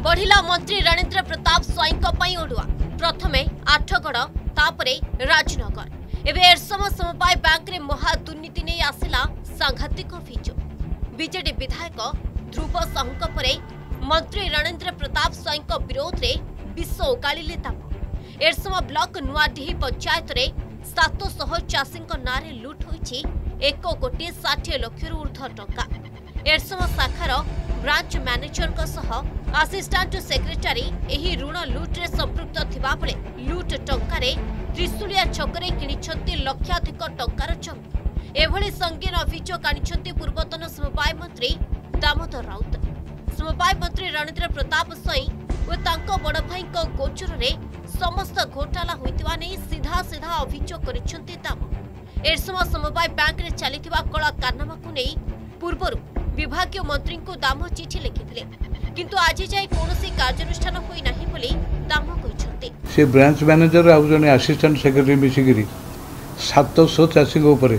बढ़िला मंत्री रणेंद्र प्रताप स्वाईं ओडुआ प्रथमे आठगड़ तापरे राजनगर एवं एरसम समवाय बैंक रे महादुर्नीति नहीं आसिला सांघातिक अभियोग। बीजेडी विधायक ध्रुव साहू परे मंत्री रणेंद्र प्रताप स्वाईं विरोध रे विष ओगाड़िले ताप। एरसम ब्लॉक नुआडीही पंचायत रे 700 चाषी नारे लुट होईछि 1,60,00,000 ऊर्ध्व टंका। एरसम शाखार ब्रांच मैनेजर सह असिस्टेंट सेक्रेटरी एही ऋण लुट रे संपृक्त थिबा बेले लुट टंकार त्रिशूलिया छकरे किनिछंती लक्षाधिक टंकार जमी। एभली संगीन अभियोग आनिछंती पूर्वतन समवाय मंत्री दामोदर राउत। समवाय मंत्री रणेंद्र प्रताप स्वाईं और तांको बड़ भाई गोचर रे समस्त घोटाला होइतिबा नै सीधा सीधा अभियोग करिछंती दाम। एरसम समवाय बैंक रे चलीथिबा कला कारनामा को नै पूर्वरु विभागीय मंत्री को दाम चिठी लिखिथिले किंतु आज जाय कोनोसी कार्यानुष्ठान होई नाही बोली दाम कहिसंती। से ब्रांच मैनेजर आ जने असिस्टेंट सेक्रेटरी मिसिगिरी 700 चाषी ऊपर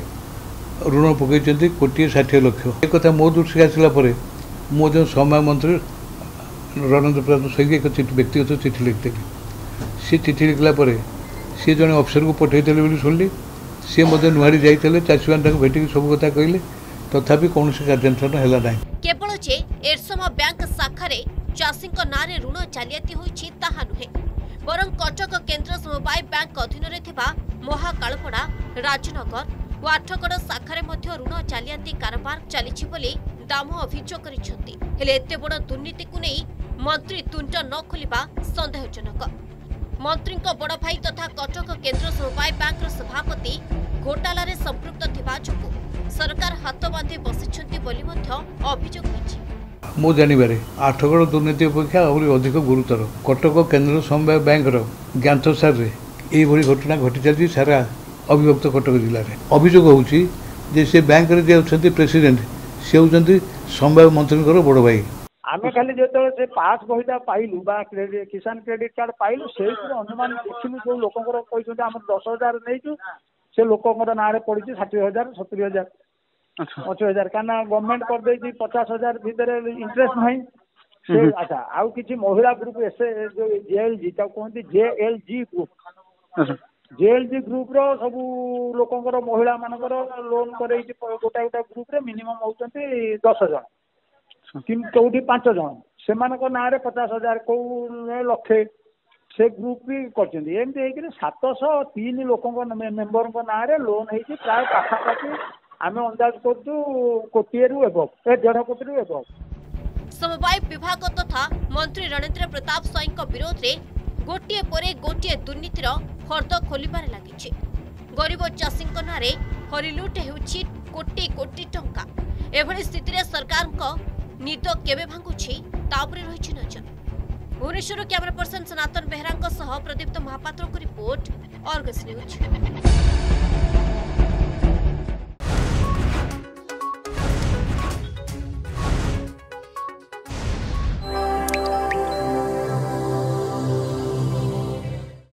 ऋण पकईचंती 1,60,00,000। एक कथा मो दृष्टि आसला परे मो जो समय मंत्री रणेंद्र प्रताप स्वाईं एक व्यक्तिगत चिठी लिखिली। सी चिठी लिखला परे सी जने अफिसर को पठेइले बोली सुनली। सी मते नुहाड़ी जाइतले चाषी मान भेटिक सब कथा कहले तथापि कौन कार्यानुष्ठान है ना। केवल जे एरसम बैंक शाखारे चाषी नारे ऋण जालियाती होईछि ताहा नुहे बरं कटक केन्द्र समवाय बैंक अधीन महाकालपड़ा राजनगर और आठगड़ शाखारे मध्य ऋण जालियाती कारबार चलीछि बोली दाम अभियोग करिसेंती। हेले एते बड़ दुर्नीति को नहीं मंत्री तुंट न खोलिबा संदेहजनक। मंत्री बड़ भाई तथा कटक केन्द्र समवाय बैंक सभापति घोटाला रे संपृक्त थिबा जोगु सरकार हाथ बांधि बसिछंती बोली मध्य अभियोग होईछि। मो जानिबारे आठगड़ दुर्नीति अपेक्षा आहुरी अधिक गुरुतर कटक केन्द्र समवाय बैंक ज्ञानसार रे एही भली घटना घटी चलछि सारा अविभक्त कटक जिले में। अभियोग होउछि जे से बैंक रे जे अछंती प्रेसिडेंट से होउछंती समवाय मंत्री बड़ भाई। आमे खाली जो से पास बहिटा पाइलु बा किसान क्रेडिट कार्ड पाइलु से अनुमान देखिलु जो लोकंकर कहते आम 10,000 नहीं से लोकंर ना पड़ी 60,000 70,000 80,000 क्या गवर्नमेंट कर दे 50,000 भितर इंटरेस्ट नहीं से। अच्छा आउ किसी महिला ग्रुप एस जो जेएलजी कहते जेएलजी ग्रुप जेएलजी ग्रुप रो सब लोकंकर महिला मानकर लोन कर गोटा गोटा ग्रुप रे मिनिमम होती 10 जन कौटी 5 जन से ना 50,000 कौ लक्षे से ग्रुप भी कर 703 लोक मेम्बर ना लोन हो प्राय पाखापाखि आम अंदाज कर 1 कोटी रु एबव 1.5 कोटी रु एबव। समवाय विभाग तथा मंत्री रणेंद्र प्रताप स्वाईं विरोध रे गोटे परे गोटे दुर्नीतिर फर्द खोलिबार लागिछि। गरीब चाषी नारे हरिलुट हेउछि कोटी कोटी टंका। एभली स्थिति रे सरकार निद केबे भांगुछि तापरे रहिछि नजर। भुवनेश्वर कैमरा पर्सन सनातन बेहरा सह Pradipta Mahapatra report Argus news.